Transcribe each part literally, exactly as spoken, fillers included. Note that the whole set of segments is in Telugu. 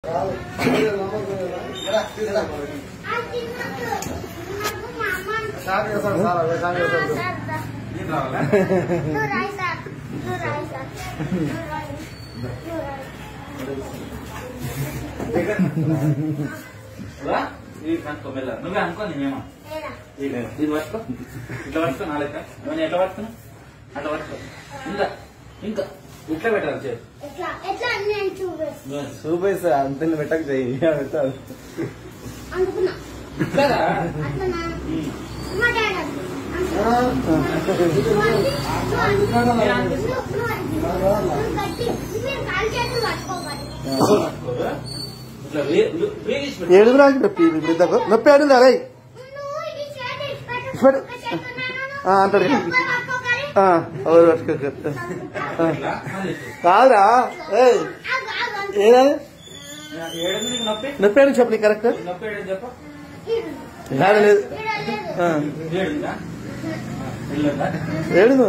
ఇది కనుక్కో మెల్ల నువ్వే అనుకో నేనేమో ఇది పట్టుకో ఇట్లా పట్టుకో నాలుక నేను ఎట్లా పట్టుకున్నా అట్లా పట్టుకో ఇంకా ఇంకా ఇట్లా పెట్టాలి చేతి చూపేస్తా అంత పెట్టక చెయ్యి పెట్టాలి ఏడుగు నాకు నొప్పి బిడ్డకు నొప్పి ఏడుంది అరే అంటాడు ఎవరు పట్టుకో కాదురా ఏదని నొప్పి ఏడు చెప్పు నీకు కరెక్ట్ లేదు ఏడు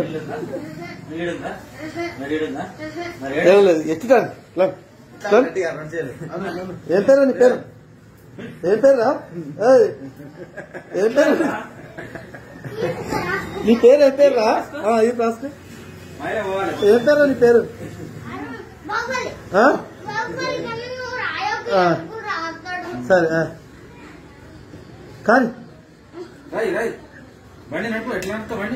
లేదు ఎత్తుతాను ఏం పేరు నీ పేరు ఏం పేరురా ఏం పేరు నీ పేరు ఏం పేరురా ఇది రాసుకో ఏం పేరు నీ పేరు సరే కానీ బండి నడుపు ఎట్లా నడుపుతా బండి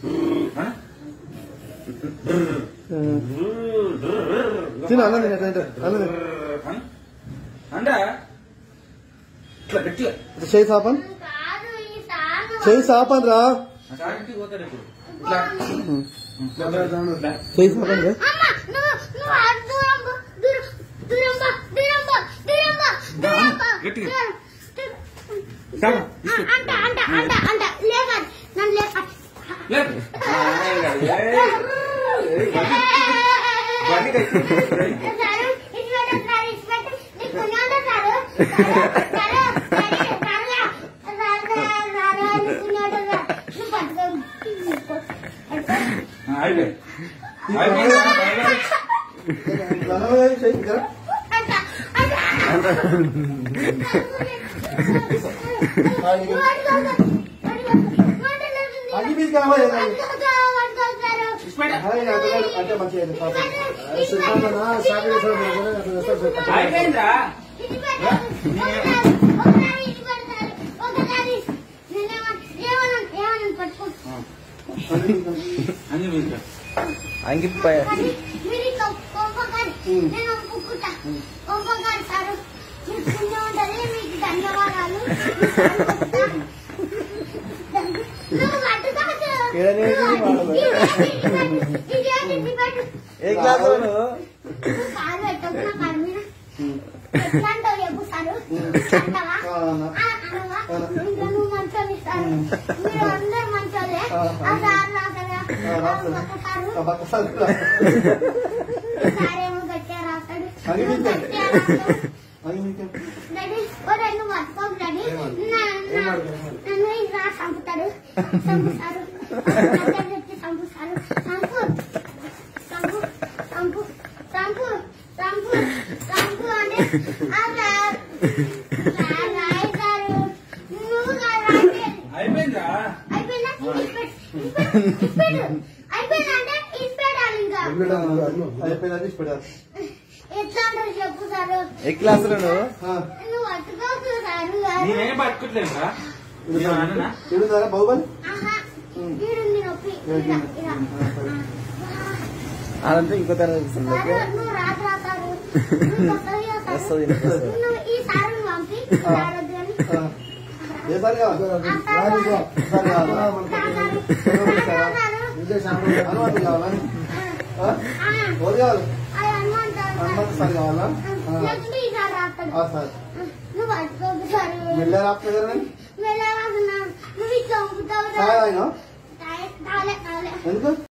తిన అన్నది అన్నది అండా ఇట్లా గట్టిగా చేయి సాపన్ చేయి సాపన్ రా పోతాడు ఇప్పుడు ఇట్లా చేయి సాపన్ రా గట్టిగా అగ్గి మీద కావాలి అంటే మంచిగా అంగిపోయా ధన్యవాదాలు ఏ క్లాస్ చెప్పు సారు నువ్వు మంచం ఇస్తారు మీరు అందరు మంచోలే సారేమో గట్టిగా రాస్తాడు రెండు పట్టుకోకు డాడీ నన్ను ఇలా చంపుతాడు చంపుతారు చంపుతారు చంపు చంపు చంపు చంపు చంపు చంపు అని రాయితారు నువ్వు అయిపోయిందా అయిపోయిందా అయిపోయిందంటే ఇచ్చిపెట్టాలి ఇంకా అయిపోయిందని ఇష్టపడాలి ఎట్లా అంటారు చెప్పు సారు ఏ క్లాస్ లో నువ్వు పట్టుకోకు సారు నేనేం పట్టుకోట్లేదురా చూడున్నారా బాహుబలి ఈడుంది నొప్పి అదంతా ఇంకో తన నువ్వు రాదు రాతారు ఈ సారు పంపి ఏ సార్ కావాలి హనుమంతు కావాలా ఓది కావాలి హనుమంతు సార్ కావాలా సార్ నువ్వు పట్టుకోకు సారు మెల్ల రాకపోతే నువ్వు ఇట్లా పంపుతావు సార్ ఆయన తాలే తాలే ఎందుకు